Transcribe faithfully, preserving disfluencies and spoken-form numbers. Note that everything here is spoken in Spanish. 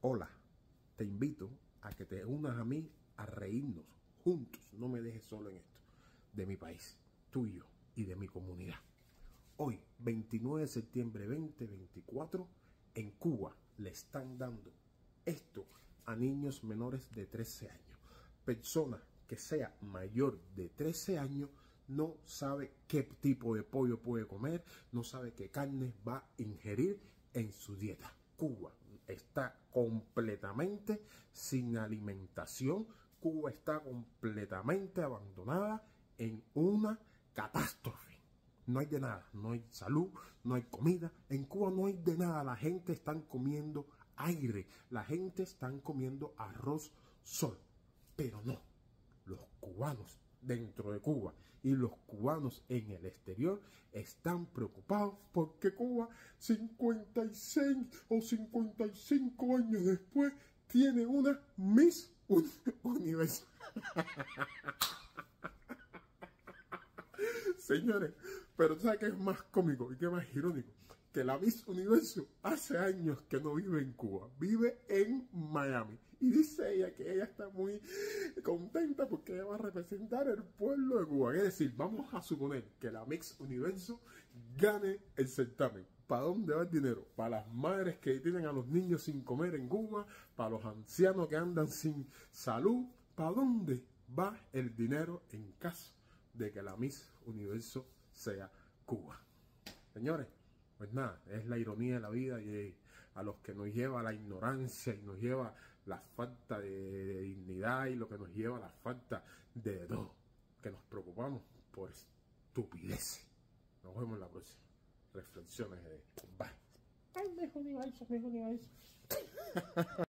Hola, te invito a que te unas a mí a reírnos juntos. No me dejes solo en esto. De mi país, tuyo y de mi comunidad. Hoy, veintinueve de septiembre de dos mil veinticuatro, en Cuba le están dando esto a niños menores de trece años. Persona que sea mayor de trece años no sabe qué tipo de pollo puede comer, no sabe qué carne va a ingerir en su dieta. Cuba está completamente sin alimentación. Cuba está completamente abandonada en una catástrofe. No hay de nada, no hay salud, no hay comida. En Cuba no hay de nada. La gente está comiendo aire, la gente está comiendo arroz sol. Pero no, los cubanos dentro de Cuba y los cubanos en el exterior están preocupados porque Cuba cincuenta y seis o cincuenta y cinco años después tiene una Miss Universo. Señores, pero ¿sabes qué es más cómico y qué más irónico? Que la Miss Universo hace años que no vive en Cuba, vive en Miami. Y dice ella que ella está muy contenta porque ella va a representar el pueblo de Cuba. Es decir, vamos a suponer que la Miss Universo gane el certamen. ¿Para dónde va el dinero? Para las madres que tienen a los niños sin comer en Cuba, para los ancianos que andan sin salud. ¿Para dónde va el dinero en caso de que la Miss Universo sea Cuba? Señores, pues nada, es la ironía de la vida y a los que nos lleva la ignorancia y nos lleva la falta de, de dignidad y lo que nos lleva a la falta de todo, que nos preocupamos por estupidez. Nos vemos en la próxima. Reflexiones de bye. Ay, Miss Universo, Miss Universo.